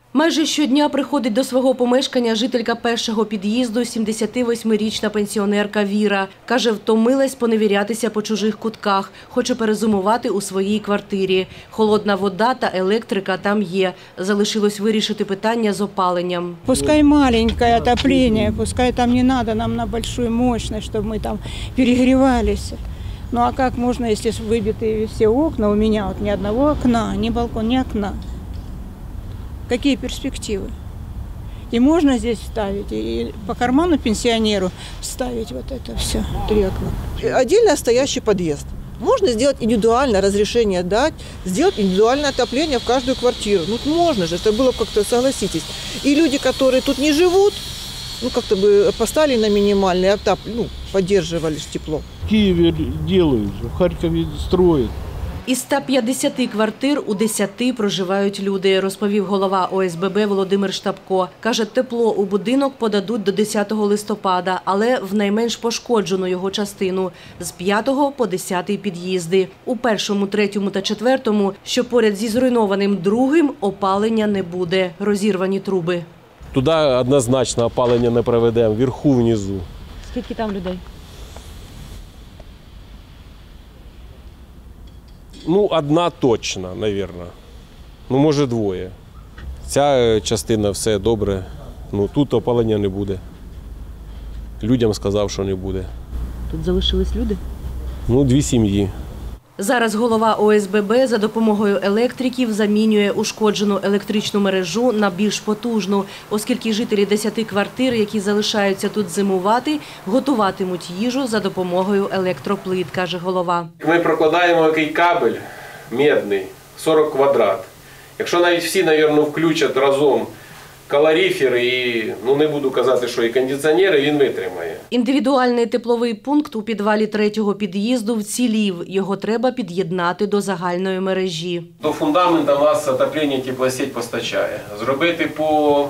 Майже щодня приходить до свого помешкання жителька першого під'їзду 78-річна пенсіонерка Віра. Каже, втомилась поневірятися по чужих кутках, хоче перезимувати у своїй квартирі. Холодна вода та електрика там є. Залишилось вирішити питання з опаленням. Пускай маленькое отопление, пускай там не надо нам на большую мощность, чтобы мы там перегревались. Ну а как можно, если выбиты все окна, у меня вот ни одного окна, ни балкона, ни окна. Какие перспективы? И можно здесь ставить, и по карману пенсионеру ставить вот это все, 3 окна. Отдельно стоящий подъезд. Можно сделать индивидуальное разрешение дать, сделать индивидуальное отопление в каждую квартиру. Ну можно же, это было как-то, согласитесь. И люди, которые тут не живут, ну как-то бы поставили на минимальный отопление, поддерживали тепло. В Киеве делают, в Харькове строят. Із 150 квартир у 10 проживають люди, розповів голова ОСББ Володимир Штабко. Каже, тепло у будинок подадуть до 10 листопада, але в найменш пошкоджену його частину – з 5 по 10 під'їзди. У першому, третьому та четвертому, що поряд зі зруйнованим другим, опалення не буде. Розірвані труби. Туди однозначно опалення не проведемо, вверху, внизу. Скільки там людей? Ну, одна точно, мабуть. Ну, може, 2. Ця частина все добре. Ну, тут опалення не буде. Людям сказав, що не буде. Тут залишились люди? Ну, 2 сім'ї. Зараз голова ОСББ за допомогою електриків замінює ушкоджену електричну мережу на більш потужну, оскільки жителі 10 квартир, які залишаються тут зимувати, готуватимуть їжу за допомогою електроплит, каже голова. Ми прокладаємо який кабель медний, 40 квадрат. Якщо навіть всі, мабуть, включать разом калорифери і, ну не буду казати, що і кондиціонери, він витримає. Індивідуальний тепловий пункт у підвалі 3-го під'їзду вцілів. Його треба під'єднати до загальної мережі. До фундаменту нас отоплення теплосеть постачає. Зробити по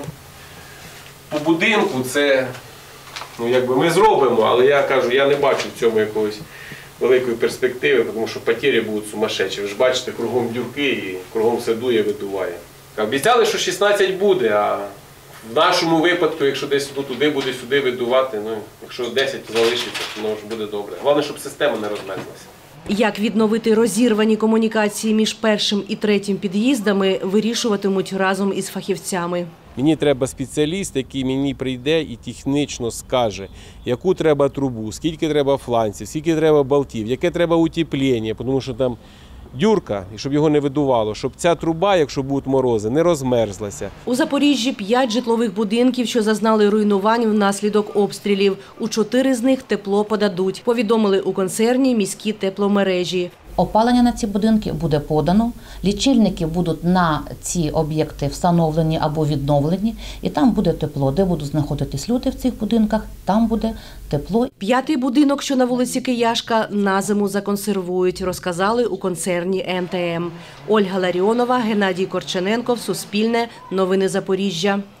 будинку це, ну якби ми зробимо, але я кажу, я не бачу в цьому якоїсь великої перспективи, тому що потері будуть сумасшедші. Ви ж бачите, кругом дюрки і кругом все дує, видуває. Обіцяли, що 16 буде, а в нашому випадку, якщо десь туди буде, сюди видувати, ну, якщо 10 залишиться, то воно ж буде добре. Головне, щоб система не розмерзлася. Як відновити розірвані комунікації між першим і третім під'їздами, вирішуватимуть разом із фахівцями. Мені треба спеціаліст, який мені прийде і технічно скаже, яку треба трубу, скільки треба фланців, скільки треба болтів, яке треба утеплення, тому що там дюрка, і щоб його не видувало, щоб ця труба, якщо будуть морози, не розмерзлася. У Запоріжжі 5 житлових будинків, що зазнали руйнувань внаслідок обстрілів. У 4 з них тепло подадуть, повідомили у концерні «Міські тепломережі». Опалення на ці будинки буде подано, лічильники будуть на ці об'єкти встановлені або відновлені, і там буде тепло. Де будуть знаходитись люди в цих будинках, там буде тепло. 5-й будинок, що на вулиці Кияшка, на зиму законсервують, розказали у концерні НТМ. Ольга Ларіонова, Геннадій Корчененков, Суспільне, Новини Запоріжжя.